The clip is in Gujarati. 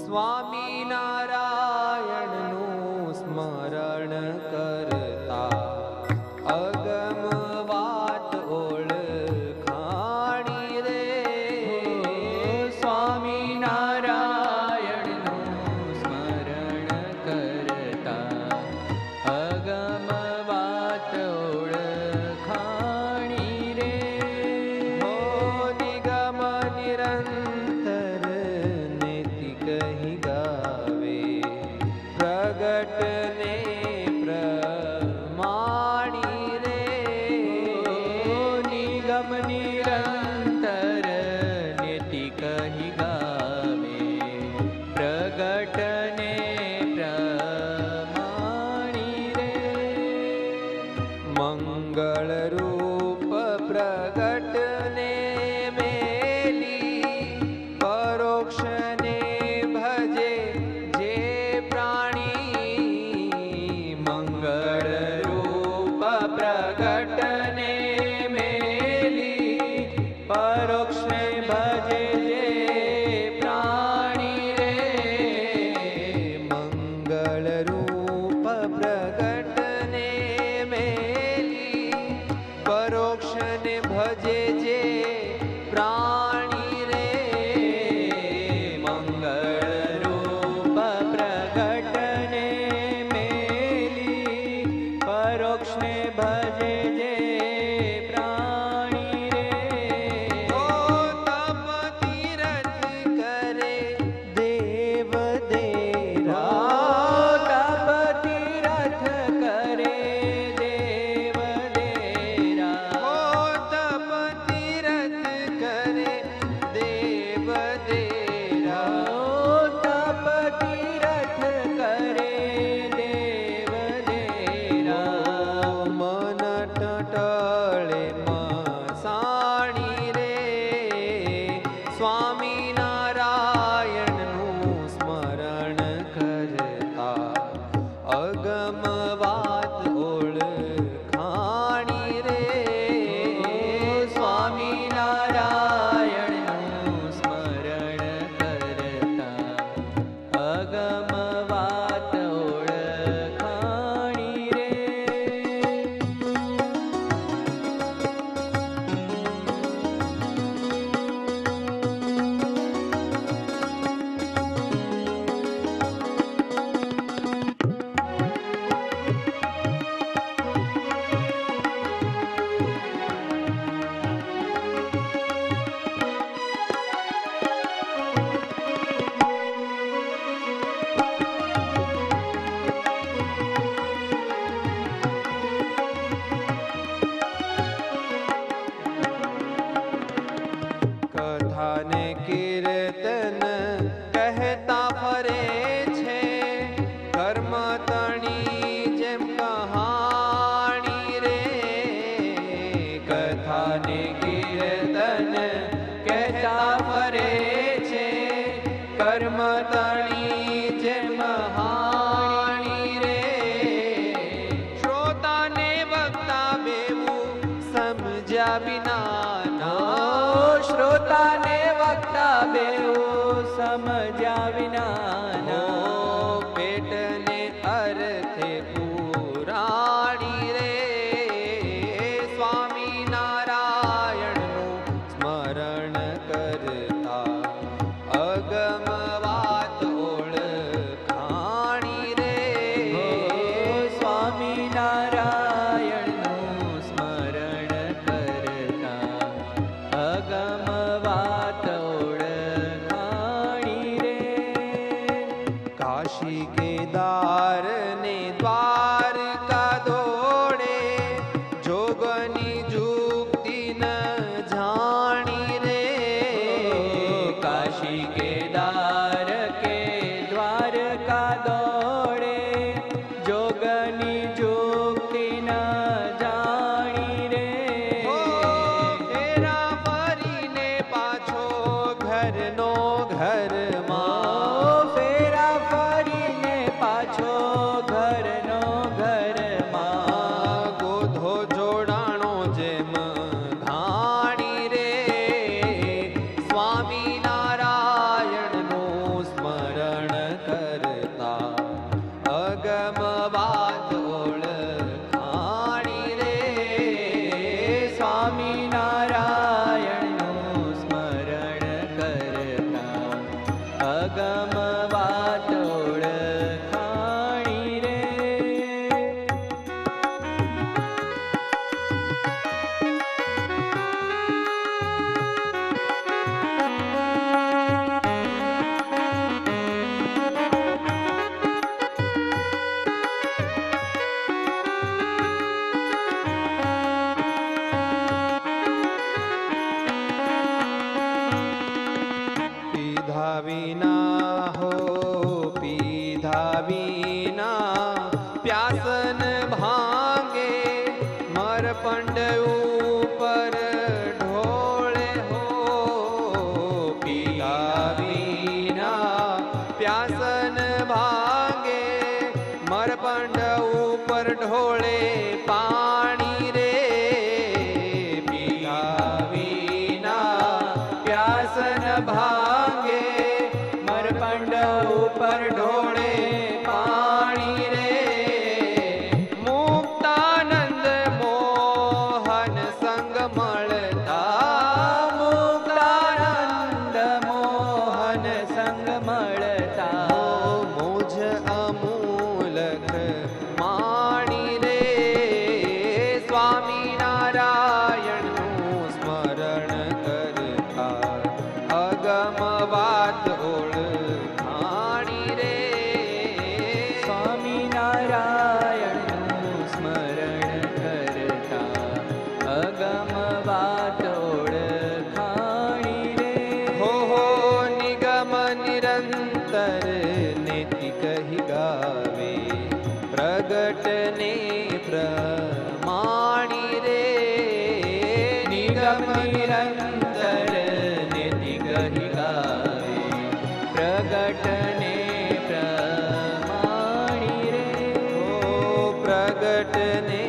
સ્વામી નારાયણનું સ્મરણ કરતા અગમ વાત ઓળખાણી રે. સ્વામી નારાયણનું સ્મરણ કરતા અગમ વાત ઓળખાણી રે. હો નિગમ નિરંતર નેતિ કહી ગાવે પ્રગટ ને પ્રમાણી રે. નિગમ નિરંતર નેતિ કહી ગાવે પ્રગટ ને પ્રમાણી રે. મંગળ રૂપ પ્રગટ ને મેલી પરોક્ષ ને ભજે જે પ્રાણી. મંગળ રૂપ પ્રગટ ને મેલી પરોક્ષ ને ભજે જે પ્રાણી રે. મંગળ રૂપ પ્રગટ ને મેલી પરોક્ષ ને ભજે જે પ્રાણી રે. મંગળ રૂપ પ્રગટ ને મેલી પરોક્ષ ને ભજે જે પ્રાણી રે. ઓ તપ તીરથ કરે દેવ દેરા. તપ તીરથ કરે દેવ દેરા. ઓ તપ તીરથ કરે દેવ દેરા. તપ તીરથ કરે દેવ દેરા. મન ટટળે મસાણી રે. સ્વામી નારાયણનું સ્મરણ કરતા અગમ વાત ઓળખાણી રે. સ્વામી નારાયણનું સ્મરણ કરતા અગમ વાત ઓળખાણી રે. કથા ને કીર્તન કહેતા ફરે છે કર્મ તણી જેમ કહાણી રે. કથા ને કીર્તન કહેતા ફરે છે કર્મ તણી જેમ હાણી રે. શ્રોતાને વક્તા બેવું સમજ્યા વિના શ્રોતાને વક્તા બેઉ સમજ્યા વિના પેટને અર્થે પુરાણી રે. સ્વામી નારાયણનું સ્મરણ કરતા અગમ વાત ઓળખાણી રે. સ્વામી નારાયણનું સ્મરણ કરતા અગમ વાત ઓળખાણી રે. કાશી કેદાર ને દ્વારકા દોડે જોગની જુક્તિ ન જાણી રે. કાશી કેદાર કે દ્વારકા દોડે જોગની જોગતી ન જાણી રે. ઓ ફેરા ફરીને પાછો ઘરનો ઘરમાં. ફેરા ફરીને પાછો અગમ વાત ઓળખાણી રે. પીધા વિના હો પીધા વિના પ્યાસન ભાંગે મરપંડ ઉપર ઢોળે હો. પીધા વિના પ્યાસન ભાંગે મરપંડ ઉપર ઢોળે પાણી રે. પીધા વિના પ્યાસન ભાંગે મરપંડ ઉપર ઢોળે પાણી રે. મુક્તાનંદ મોહન સંગ મળતા મુક્તાનંદ મોહન સંગ મળતા મોજ અમૂલક માણી રે. સ્વામિનારાયણનું સ્મરણ કરતા અગમ વાત ઓળખાણી રે. સ્વામિનારાયણનું સ્મરણ કરતા અગમ વાત ઓળખાણી રે. હો નિગમ નિરંતર નેતિ કહી ગાવે પ્રગટ ને પ્રમાણી રે. નિગમ નિરંતર નેતિ કહી ગાવે પ્રગટ ને પ્રમાણી રે. પ્રગટ ને